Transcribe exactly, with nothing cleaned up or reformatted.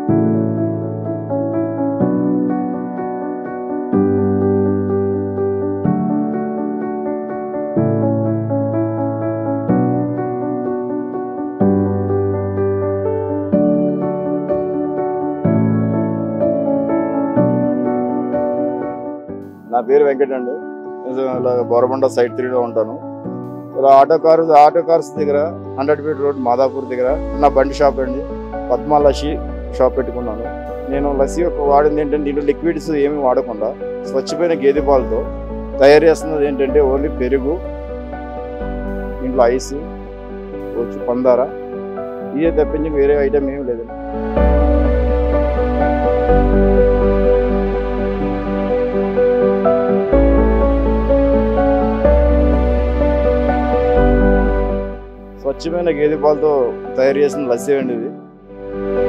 నా పేరు వెంకట అండి. ఇలా బోరబండ సైడ్ త్రీలో ఉంటాను. ఇలా ఆటో కార్ ఆటో కార్స్ దగ్గర హండ్రెడ్ ఫీట్ రోడ్ మాదాపూర్ దగ్గర నా బండి షాప్ అండి. పద్మా లస్సీ షాప్ పెట్టుకున్నాను. నేను లస్సీ ఒక వాడింది ఏంటంటే దీంట్లో లిక్విడ్స్ ఏమి వాడకుండా స్వచ్ఛమైన గేదె పాలతో తయారు చేస్తున్నది ఏంటంటే ఓన్లీ పెరుగు, దీంట్లో ఐస్, వచ్చి పందార, ఇదే తప్పించి వేరే ఐటమ్ ఏమి లేదండి. స్వచ్ఛమైన గేదె పాలతో తయారు చేసిన లస్సీ అండి ఇది.